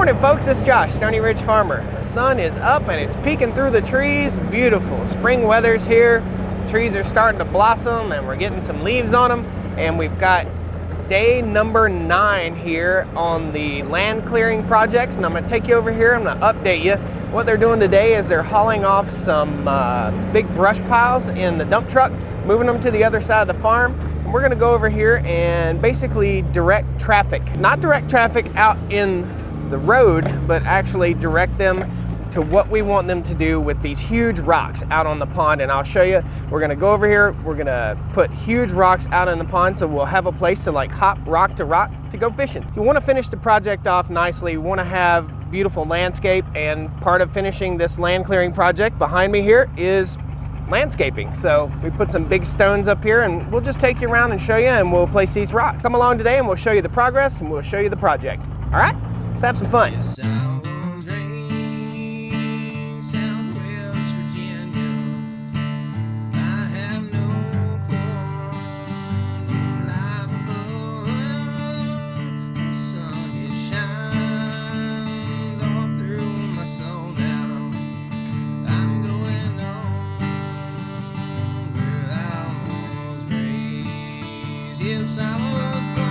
morning, folks. It's Josh, Stoney Ridge Farmer. The sun is up and it's peeking through the trees. Beautiful. Spring weather's here. Trees are starting to blossom and we're getting some leaves on them. And we've got day number 9 here on the land clearing projects. And I'm going to take you over here. I'm going to update you. What they're doing today is they're hauling off some big brush piles in the dump truck, moving them to the other side of the farm. And we're going to go over here and basically direct traffic. Not direct traffic out in the road, but actually direct them to what we want them to do with these huge rocks out on the pond. And I'll show you. We're gonna go over here, we're gonna put huge rocks out in the pond so we'll have a place to like hop rock to go fishing. If you wanna finish the project off nicely, you wanna have beautiful landscape, and part of finishing this land clearing project behind me here is landscaping. So we put some big stones up here and we'll just take you around and show you, and we'll place these rocks. Come along today and we'll show you the progress and we'll show you the project. All right? Let's have some fun. Yes, I was raised Southwest Virginia. I have no quarrel, life above. The sun, it shines all through my soul now. I'm going on where I was raised. Yes, I was born.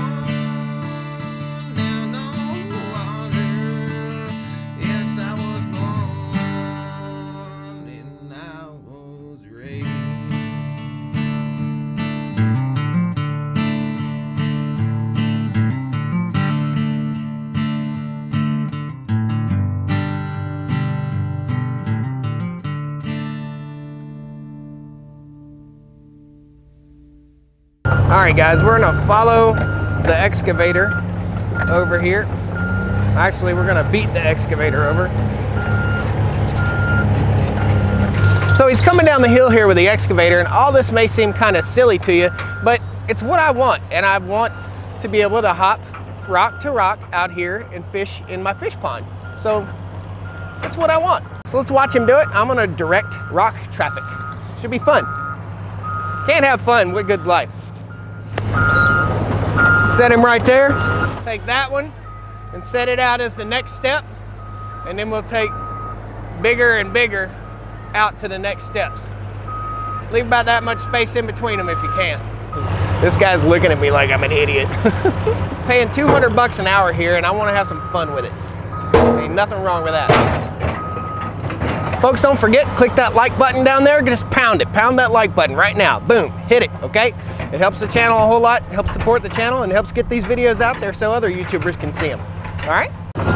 All right, guys, we're gonna follow the excavator over here. Actually, we're gonna beat the excavator over. So he's coming down the hill here with the excavator, and all this may seem kind of silly to you, but it's what I want. And I want to be able to hop rock to rock out here and fish in my fish pond. So that's what I want. So let's watch him do it. I'm gonna direct rock traffic. Should be fun. Can't have fun, what good's life? Set him right there. Take that one and set it out as the next step. And then we'll take bigger and bigger out to the next steps. Leave about that much space in between them if you can. This guy's looking at me like I'm an idiot. Paying 200 bucks an hour here, and I want to have some fun with it. Ain't nothing wrong with that. Folks, don't forget, click that like button down there. Just pound it. Pound that like button right now. Boom. Hit it, okay? It helps the channel a whole lot, helps support the channel, and helps get these videos out there so other YouTubers can see them. All right?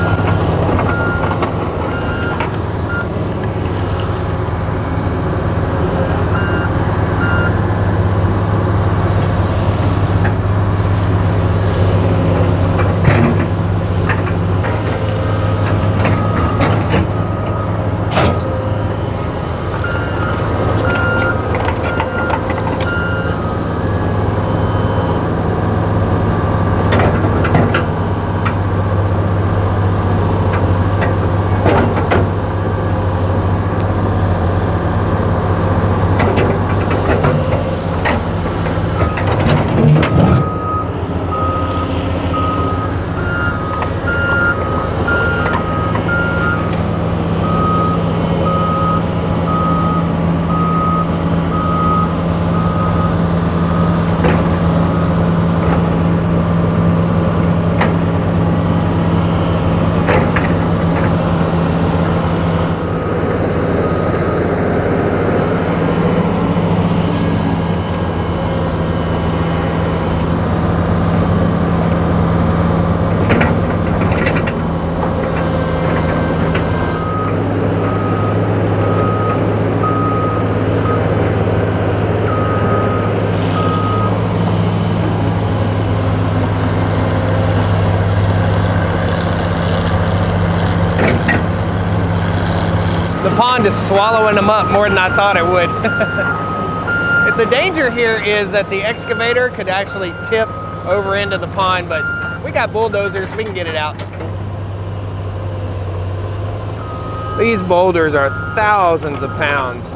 The pond is swallowing them up more than I thought it would. The danger here is that the excavator could actually tip over into the pond, but we got bulldozers, we can get it out. These boulders are thousands of pounds.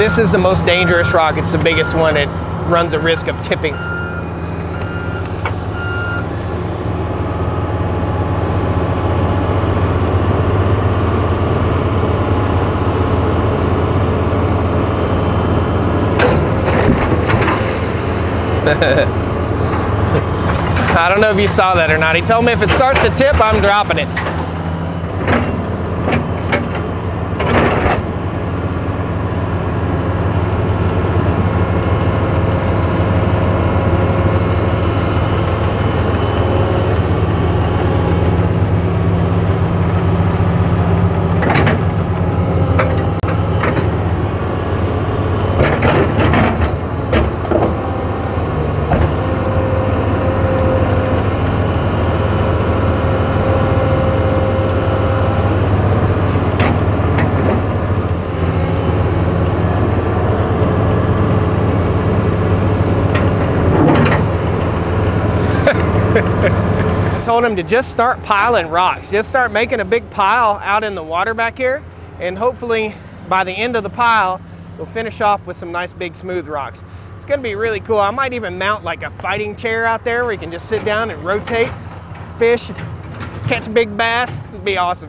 This is the most dangerous rock. It's the biggest one. It runs a risk of tipping. I don't know if you saw that or not. He told me if it starts to tip, I'm dropping it. Told him to just start piling rocks. Just start making a big pile out in the water back here, and hopefully by the end of the pile, we'll finish off with some nice big smooth rocks. It's gonna be really cool. I might even mount like a fighting chair out there where you can just sit down and rotate, fish, catch big bass. It'd be awesome.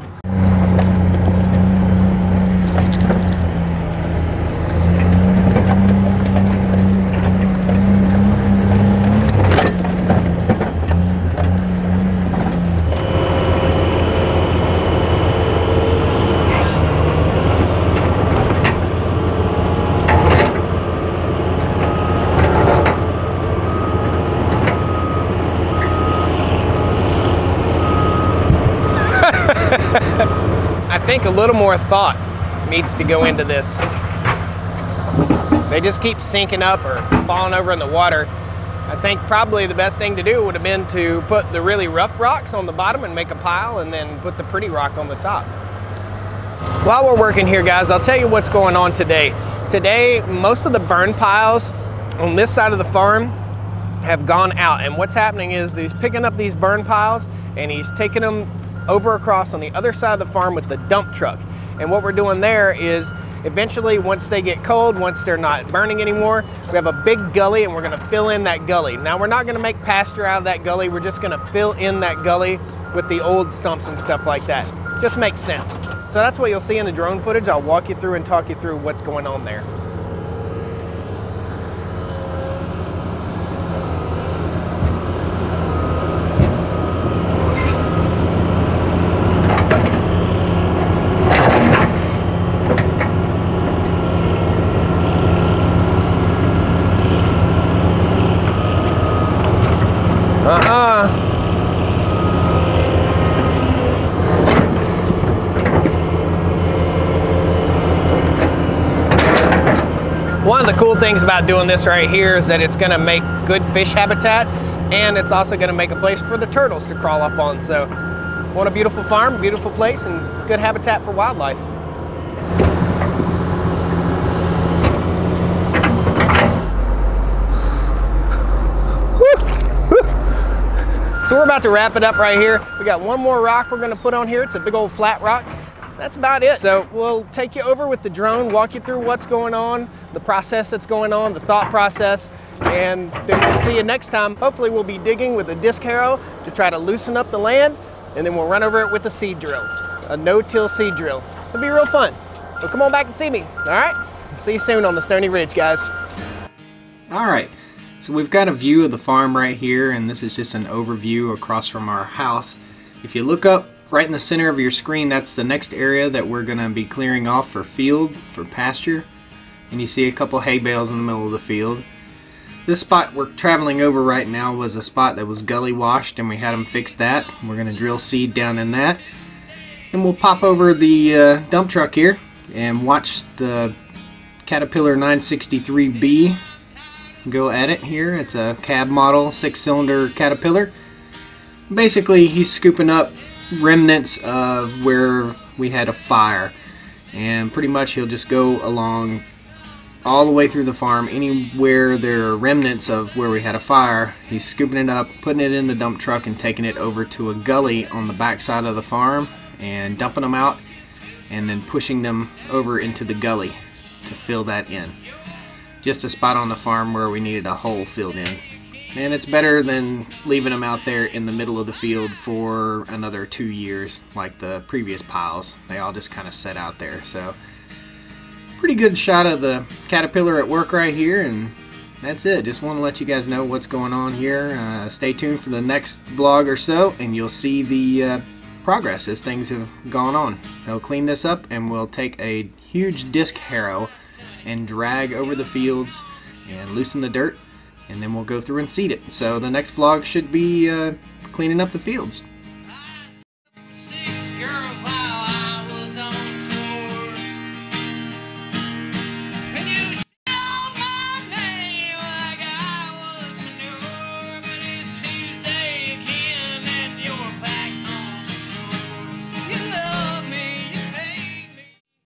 I think a little more thought needs to go into this. They just keep sinking up or falling over in the water. I think probably the best thing to do would have been to put the really rough rocks on the bottom and make a pile, and then put the pretty rock on the top. While we're working here, guys, I'll tell you what's going on today. Today, most of the burn piles on this side of the farm have gone out, and what's happening is he's picking up these burn piles and he's taking them over across on the other side of the farm with the dump truck. And what we're doing there is eventually, once they get cold, once they're not burning anymore, we have a big gully and we're gonna fill in that gully. Now, we're not gonna make pasture out of that gully. We're just gonna fill in that gully with the old stumps and stuff like that. Just makes sense. So that's what you'll see in the drone footage. I'll walk you through and talk you through what's going on there. One of the cool things about doing this right here is that it's gonna make good fish habitat, and it's also gonna make a place for the turtles to crawl up on. So, want a beautiful farm, beautiful place, and good habitat for wildlife. So we're about to wrap it up right here. We got one more rock we're gonna put on here. It's a big old flat rock. That's about it. So we'll take you over with the drone, walk you through what's going on, the process that's going on, the thought process, and then we'll see you next time. Hopefully we'll be digging with a disc harrow to try to loosen up the land, and then we'll run over it with a seed drill, a no-till seed drill. It'll be real fun. So come on back and see me, all right? See you soon on the Stoney Ridge, guys. All right, so we've got a view of the farm right here, and this is just an overview across from our house. If you look up right in the center of your screen, that's the next area that we're gonna be clearing off for field, for pasture. And you see a couple hay bales in the middle of the field. This spot we're traveling over right now was a spot that was gully washed, and we had them fix that. We're gonna drill seed down in that. And we'll pop over the dump truck here and watch the Caterpillar 963B go at it here. It's a cab model 6-cylinder Caterpillar. Basically, he's scooping up remnants of where we had a fire, and pretty much he'll just go along all the way through the farm. Anywhere there are remnants of where we had a fire, he's scooping it up, putting it in the dump truck, and taking it over to a gully on the back side of the farm and dumping them out, and then pushing them over into the gully. to fill that in. Just a spot on the farm where we needed a hole filled in. And it's better than leaving them out there in the middle of the field for another 2 years like the previous piles. They all just kind of set out there. So pretty good shot of the caterpillar at work right here, and that's it. Just want to let you guys know what's going on here. Stay tuned for the next vlog or so, and you'll see the progress as things have gone on. I'll clean this up, and we'll take a huge disc harrow and drag over the fields and loosen the dirt, and then we'll go through and seed it. So the next vlog should be cleaning up the fields.